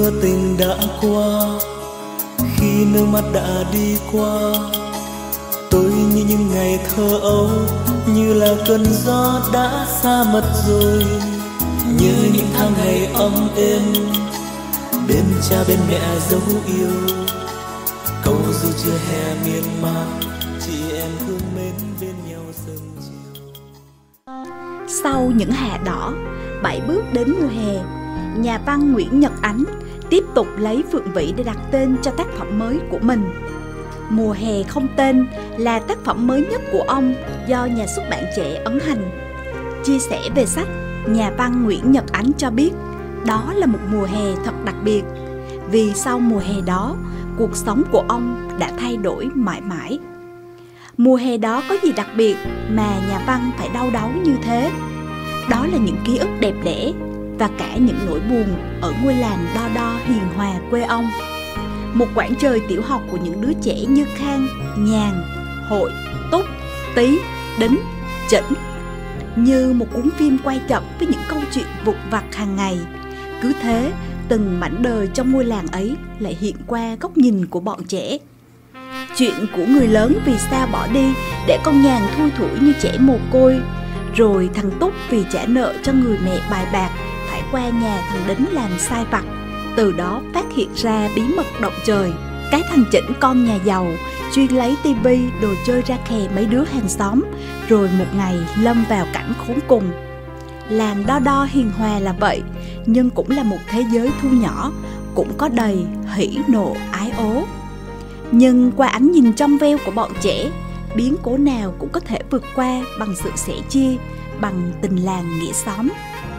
mưa tình đã qua, khi nước mắt đã đi qua, tôi như những ngày thơ ấu, như là cơn gió đã xa mất rồi. Như những tháng ngày ấm êm, bên cha bên mẹ dấu yêu, câu dù chưa hè miên man, chị em thương mến bên nhau sớm chiều. Sau những hạ đỏ, 7 bước đến mùa hè, nhà văn Nguyễn Nhật Ánh tiếp tục lấy Phượng Vĩ để đặt tên cho tác phẩm mới của mình. Mùa hè không tên là tác phẩm mới nhất của ông do nhà xuất bản Trẻ ấn hành. Chia sẻ về sách, nhà văn Nguyễn Nhật Ánh cho biết đó là một mùa hè thật đặc biệt, vì sau mùa hè đó, cuộc sống của ông đã thay đổi mãi mãi. Mùa hè đó có gì đặc biệt mà nhà văn phải đau đáu như thế? Đó là những ký ức đẹp đẽ và cả những nỗi buồn ở ngôi làng Đo Đo hiền hòa quê ông. Một quãng trời tiểu học của những đứa trẻ như Khang, Nhàn, Hội, Túc, Tý, Đính, Chỉnh. Như một cuốn phim quay chậm với những câu chuyện vụn vặt hàng ngày. Cứ thế, từng mảnh đời trong ngôi làng ấy lại hiện qua góc nhìn của bọn trẻ. Chuyện của người lớn vì sao bỏ đi để con Nhàn thui thủi như trẻ mồ côi. Rồi thằng Túc vì trả nợ cho người mẹ bài bạc phải qua nhà thằng Đính làm sai vặt. Từ đó phát hiện ra bí mật động trời. Cái thằng Chỉnh con nhà giàu chuyên lấy tivi đồ chơi ra khè mấy đứa hàng xóm, rồi một ngày lâm vào cảnh khốn cùng. Làng Đo Đo hiền hòa là vậy, nhưng cũng là một thế giới thu nhỏ, cũng có đầy hỉ nộ ái ố. Nhưng qua ánh nhìn trong veo của bọn trẻ, biến cố nào cũng có thể vượt qua bằng sự sẻ chia, bằng tình làng nghĩa xóm.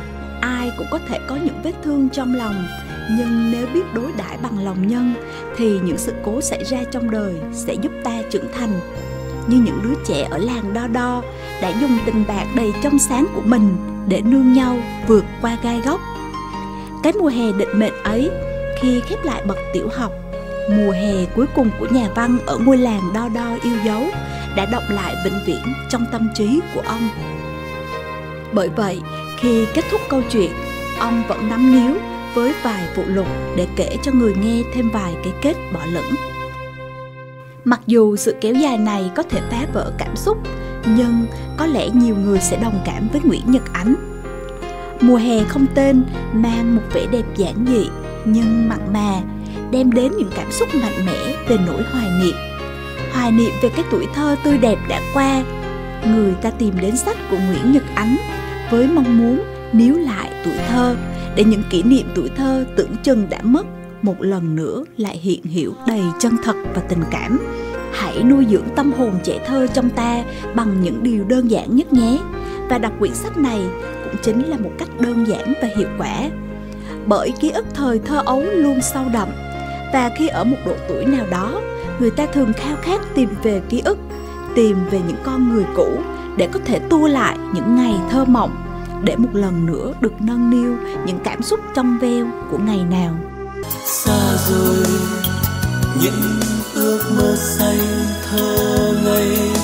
Ai cũng có thể có những vết thương trong lòng, nhưng nếu biết đối đãi bằng lòng nhân thì những sự cố xảy ra trong đời sẽ giúp ta trưởng thành. Như những đứa trẻ ở làng Đo Đo đã dùng tình bạn đầy trong sáng của mình để nương nhau vượt qua gai góc. Cái mùa hè định mệnh ấy, khi khép lại bậc tiểu học, mùa hè cuối cùng của nhà văn ở ngôi làng Đo Đo yêu dấu đã đọng lại vĩnh viễn trong tâm trí của ông. Bởi vậy, khi kết thúc câu chuyện, ông vẫn nắm níu với vài phụ lục để kể cho người nghe thêm vài cái kết bỏ lửng. Mặc dù sự kéo dài này có thể phá vỡ cảm xúc, nhưng có lẽ nhiều người sẽ đồng cảm với Nguyễn Nhật Ánh. Mùa hè không tên mang một vẻ đẹp giản dị nhưng mặn mà, đem đến những cảm xúc mạnh mẽ về nỗi hoài niệm về cái tuổi thơ tươi đẹp đã qua. Người ta tìm đến sách của Nguyễn Nhật Ánh với mong muốn níu lại tuổi thơ, để những kỷ niệm tuổi thơ tưởng chừng đã mất một lần nữa lại hiện hữu đầy chân thật và tình cảm. Hãy nuôi dưỡng tâm hồn trẻ thơ trong ta bằng những điều đơn giản nhất nhé. Và đọc quyển sách này cũng chính là một cách đơn giản và hiệu quả. Bởi ký ức thời thơ ấu luôn sâu đậm, và khi ở một độ tuổi nào đó, người ta thường khao khát tìm về ký ức, tìm về những con người cũ để có thể tua lại những ngày thơ mộng, để một lần nữa được nâng niu những cảm xúc trong veo của ngày nào. Xa rồi những ước mơ xanh thơ ngây,